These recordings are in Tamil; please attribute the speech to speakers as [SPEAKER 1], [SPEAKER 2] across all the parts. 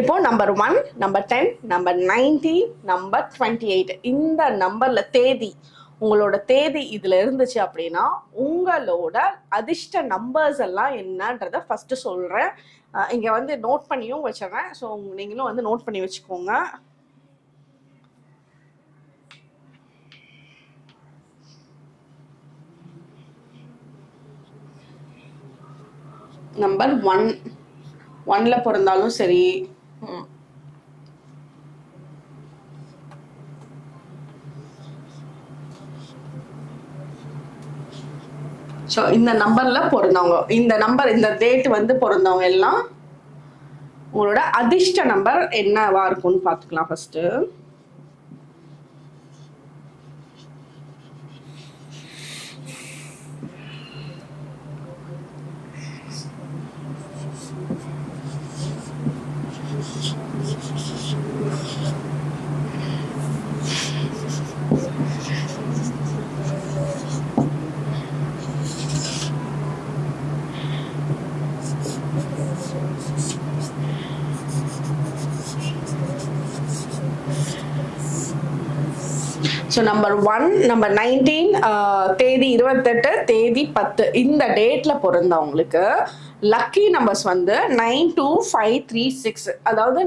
[SPEAKER 1] இப்போ நம்பர் 1, நம்பர் 10, நம்பர் 19, நம்பர் 28 இந்த நம்பர்ல தேதி உங்களோட தேதி இதுல இருந்துச்சு அப்படின்னா உங்களோட அதிர்ஷ்ட நம்பர்ஸ் எல்லாம் என்னன்றத ஃபர்ஸ்ட் சொல்றேன். இங்க வந்து நோட் பண்ணியும் வச்சிடறேன். ஸோ நீங்களும் வந்து நோட் பண்ணி வச்சுக்கோங்க. நம்பர் 1ல பிறந்தாலும் சரி, ஸோ இந்த நம்பர்ல பிறந்தவங்க, இந்த நம்பர் இந்த டேட் வந்து பிறந்தவங்க எல்லாம் உங்களோட அதிர்ஷ்ட நம்பர் என்னவா இருக்கும்னு பார்த்துக்கலாம் ஃபர்ஸ்ட். ஸோ நம்பர் 1, நம்பர் 19, தேதி 28, தேதி 10 இந்த டேட்ல பிறந்தவங்களுக்கு லக்கி நம்பர்ஸ் வந்து 92536. அதாவது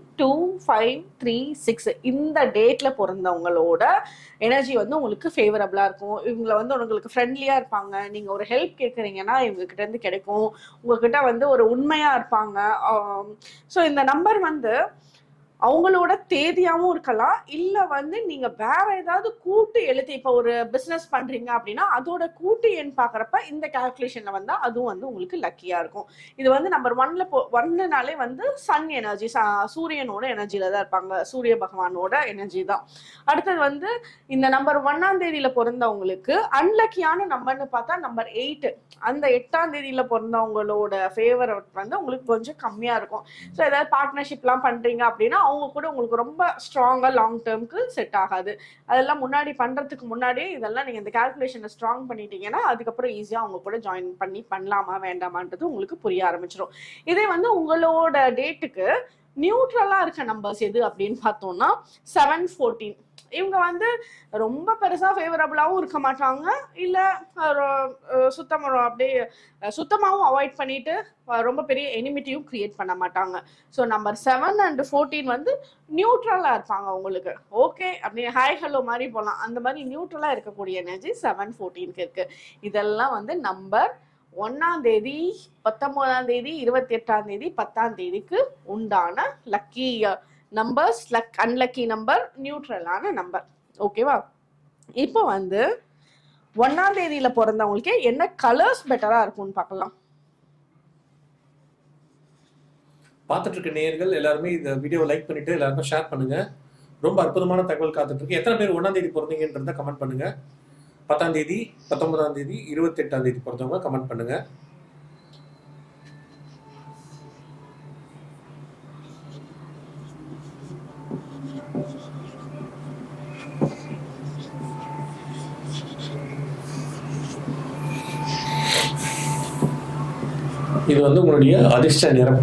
[SPEAKER 1] 92536 இந்த டேட்ல பிறந்தவங்களோட எனர்ஜி வந்து உங்களுக்கு ஃபேவரபிளா இருக்கும். இவங்களை வந்து உங்களுக்கு ஃப்ரெண்ட்லியா இருப்பாங்க. நீங்க ஒரு ஹெல்ப் கேட்குறீங்கன்னா இவங்க கிட்ட இருந்து கிடைக்கும். உங்ககிட்ட வந்து ஒரு உண்மையா இருப்பாங்க. ஸோ இந்த நம்பர் வந்து அவங்களோட தேதியாவும் இருக்கலாம், இல்ல வந்து நீங்க வேற ஏதாவது கூட்டு எழுத்து, இப்ப ஒரு பிசினஸ் பண்றீங்க அப்படின்னா அதோட கூட்டு எண் பாக்குறப்ப இந்த கால்குலேஷன்ல வந்தா அதுவும் வந்து உங்களுக்கு லக்கியா இருக்கும். இது வந்து நம்பர் 1னாலே வந்து சன் எனர்ஜி, சூரியனோட எனர்ஜில தான் இருப்பாங்க, சூரிய பகவானோட எனர்ஜி தான். அடுத்தது வந்து இந்த நம்பர் 1ஆம் தேதியில பிறந்தவங்களுக்கு அன்லக்கியான நம்பர்னு பார்த்தா நம்பர் 8. அந்த 8ஆம் தேதியில பிறந்தவங்களோட ஃபேவரட் வந்து உங்களுக்கு கொஞ்சம் கம்மியா இருக்கும். ஸோ ஏதாவது பார்ட்னர்ஷிப்லாம் பண்றீங்க அப்படின்னா அவங்க கூட உங்களுக்கு ரொம்ப ஸ்ட்ராங்கா லாங் டேர்முக்கு செட் ஆகாது. அதெல்லாம் முன்னாடி பண்றதுக்கு முன்னாடியே இதெல்லாம் நீங்க இந்த கால்குலேஷனை ஸ்ட்ராங் பண்ணிட்டீங்கன்னா அதுக்கப்புறம் ஈஸியா அவங்க கூட ஜாயின் பண்ணி பண்ணலாமா வேண்டாமான்றது உங்களுக்கு புரிய ஆரம்பிச்சிடும். இதே வந்து உங்களோட டேட்டுக்கு நியூட்ரலா இருக்க நம்பர்ஸ் எது அப்படின்னு பார்த்தோம்னா 714. இவங்க வந்து ரொம்ப பெருசா ஃபேவரபிளாவும் இருக்க மாட்டாங்க, இல்ல அப்படியே சுத்தமாவும் அவாய்ட் பண்ணிட்டு ரொம்ப பெரிய எனிமிட்டியும் கிரியேட் பண்ண மாட்டாங்க. ஸோ நம்பர் 7 and 14 வந்து நியூட்ரலா இருப்பாங்க. உங்களுக்கு ஓகே அப்படியே ஹாய் ஹலோ மாதிரி போகலாம். அந்த மாதிரி நியூட்ரலா இருக்கக்கூடிய எனர்ஜி 714க்கு இருக்கு. இதெல்லாம் வந்து நம்பர் 1ஆம் தேதி, 19ஆம் தேதி, 28ஆம் தேதி, 10ஆம் தேதிக்கு உண்டான லக்கி நம்பர்ஸ். அன்லக்கி நம்பர், நியூட்ரலான நம்பர். ஓகேவா? இப்போ வந்து 1ஆம் தேதியில பிறந்தவங்களுக்கு என்ன கலர்ஸ் பெட்டரா இருக்கும்னு பார்க்கலாம்.
[SPEAKER 2] பார்த்துட்டு இருக்க நேயர்கள் எல்லாருமே இந்த வீடியோ லைக் பண்ணிட்டு எல்லாருக்கும் ஷேர் பண்ணுங்க. ரொம்ப அற்புதமான தகவல் காத்துட்டு இருக்கு. எத்தனை பேர் 1ஆம் தேதி பிறந்தீங்கன்றத கமெண்ட் பண்ணுங்க. 10ஆம் தேதி, 19ஆம் தேதி, 28ஆம் தேதி பிறந்தவங்க கமெண்ட் பண்ணுங்க. இது வந்து உங்களுடைய அதிர்ஷ்ட நிறம்.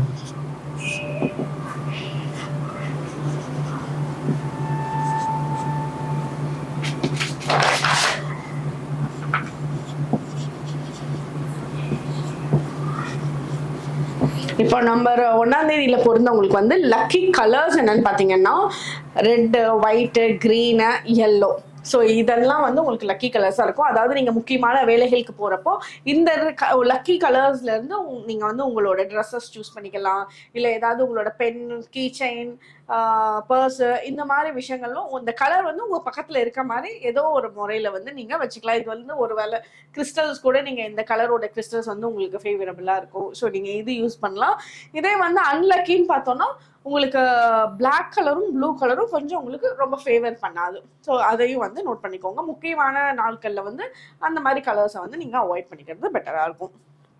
[SPEAKER 1] இப்போ நம்பர் 1ஆம் தேதியில பிறந்தவங்களுக்கு வந்து லக்கி கலர்ஸ் என்னன்னு பாத்தீங்கன்னா red, white, green, yellow. So இதெல்லாம் வந்து உங்களுக்கு லக்கி கலர்ஸாக இருக்கும். அதாவது நீங்கள் முக்கியமான வேலைகளுக்கு போகிறப்போ இந்த லக்கி கலர்ஸ்ல இருந்து நீங்கள் வந்து உங்களோட ட்ரெஸ்ஸஸ் சூஸ் பண்ணிக்கலாம். இல்லை ஏதாவது உங்களோட பென், கீ செயின், பர்ஸு, இந்த மாதிரி விஷயங்களும் இந்த கலர் வந்து உங்கள் பக்கத்தில் இருக்க மாதிரி ஏதோ ஒரு முறையில் வந்து நீங்கள் வச்சுக்கலாம். இது வந்து ஒரு வேளை கிறிஸ்டல்ஸ் கூட நீங்கள் இந்த கலரோட கிறிஸ்டல்ஸ் வந்து உங்களுக்கு ஃபேவரபிளாக இருக்கும். ஸோ நீங்கள் இது யூஸ் பண்ணலாம். இதே வந்து அன்லக்கின்னு பார்த்தோன்னா உங்களுக்கு பிளாக் கலரும் ப்ளூ கலரும் கொஞ்சம் உங்களுக்கு ரொம்ப ஃபேவர் பண்ணாது. ஸோ அதையும் வந்து நோட் பண்ணிக்கோங்க. முக்கியமான நாட்களில் வந்து அந்த மாதிரி கலர்ஸை வந்து நீங்கள் அவாய்ட் பண்ணிக்கிறது பெட்டராக இருக்கும்.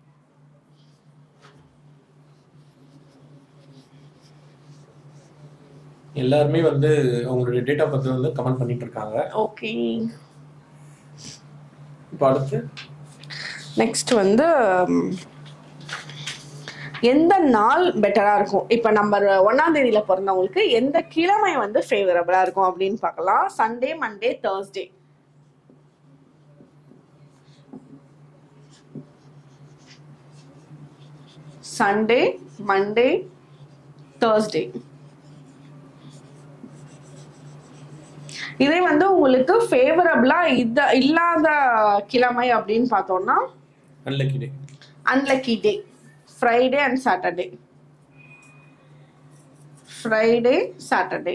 [SPEAKER 2] எல்லாருமே வந்து அவங்களுடைய டேட் ஆஃப் பர்த் வந்து கமெண்ட் பண்ணிட்டு இருக்காங்க.
[SPEAKER 1] ஓகே,
[SPEAKER 2] இப்போ அடுத்து
[SPEAKER 1] நெக்ஸ்ட் வந்து எந்த நாள் பெட்டரா இருக்கும்? இப்ப நம்பர் 1ஆம் தேதியில பிறந்தவங்களுக்கு எந்த கிழமை வந்து ஃபேவரபிளா இருக்கும் அப்படின்னு பார்க்கலாம். Sunday, Monday, Thursday. Sunday, Monday, Thursday. இதே வந்து உங்களுக்கு ஃபேவரபிளா இல்லாத கிழமை அப்படின்னு பார்த்தோம்னா unlucky day Friday and Saturday. Friday, Saturday.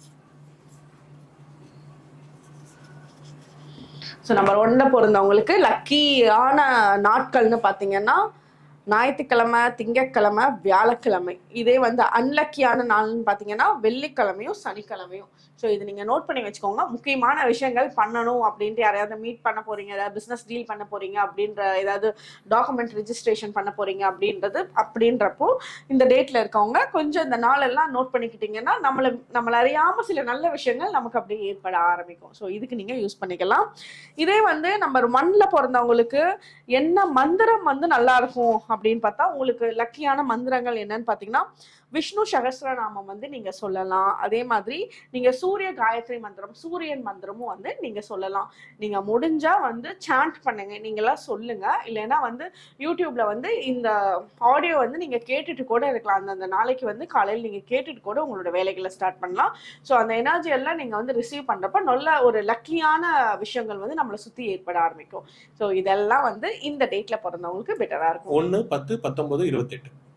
[SPEAKER 1] So number 1ல பிறந்தவங்களுக்கு லக்கியான நாட்கள்னு பார்த்தீங்கன்னா ஞாயிற்றுக்கிழமை, திங்கட்கிழமை, வியாழக்கிழமை. இதே வந்து அன்லக்கியான நாள்னு பார்த்தீங்கன்னா வெள்ளிக்கிழமையும் சனிக்கிழமையும். ஸோ இது நீங்கள் நோட் பண்ணி வச்சுக்கோங்க. முக்கியமான விஷயங்கள் பண்ணணும் அப்படின்ட்டு யாரையாவது மீட் பண்ண போறீங்க, ஏதாவது பிஸ்னஸ் டீல் பண்ண போறீங்க அப்படின்ற, ஏதாவது டாக்குமெண்ட் ரிஜிஸ்ட்ரேஷன் பண்ண போறீங்க அப்படின்றப்போ இந்த டேட்ல இருக்கவங்க கொஞ்சம் இந்த நாளெல்லாம் நோட் பண்ணிக்கிட்டீங்கன்னா நம்மளை அறியாம சில நல்ல விஷயங்கள் நமக்கு அப்படியே ஏற்பட ஆரம்பிக்கும். ஸோ இதுக்கு நீங்க யூஸ் பண்ணிக்கலாம். இதே வந்து நம்பர் 1ல பிறந்தவங்களுக்கு என்ன மந்திரம் வந்து நல்லா இருக்கும் அப்படின்னு பார்த்தா உங்களுக்கு லக்கியான மந்திரங்கள் என்னன்னு பார்த்தீங்கன்னா விஷ்ணு சகஸ்ரநாமம் வந்து நீங்க சொல்லலாம். அதே மாதிரி நீங்க சூரிய காயத்ரி மந்திரம், சூரியன் மந்திரமும் வந்து நீங்க சொல்லலாம். நீங்க முடிஞ்சா வந்து சாண்ட் பண்ணுங்க, நீங்களா சொல்லுங்க. இல்லைன்னா வந்து யூடியூப்ல வந்து இந்த ஆடியோ வந்து நீங்க கேட்டுட்டு கூட இருக்கலாம். அந்த நாளைக்கு வந்து காலையில் நீங்க கேட்டுட்டு கூட உங்களோட வேலைகளை ஸ்டார்ட் பண்ணலாம். ஸோ அந்த எனர்ஜி எல்லாம் நீங்க வந்து ரிசீவ் பண்றப்ப நல்ல ஒரு லக்கியான விஷயங்கள் வந்து நம்மளை சுத்தி ஏற்பட ஆரம்பிக்கும். ஸோ இதெல்லாம் வந்து இந்த டேட்ல பிறந்தவங்களுக்கு பெட்டரா இருக்கும்.
[SPEAKER 2] 1, 10, 19, 28.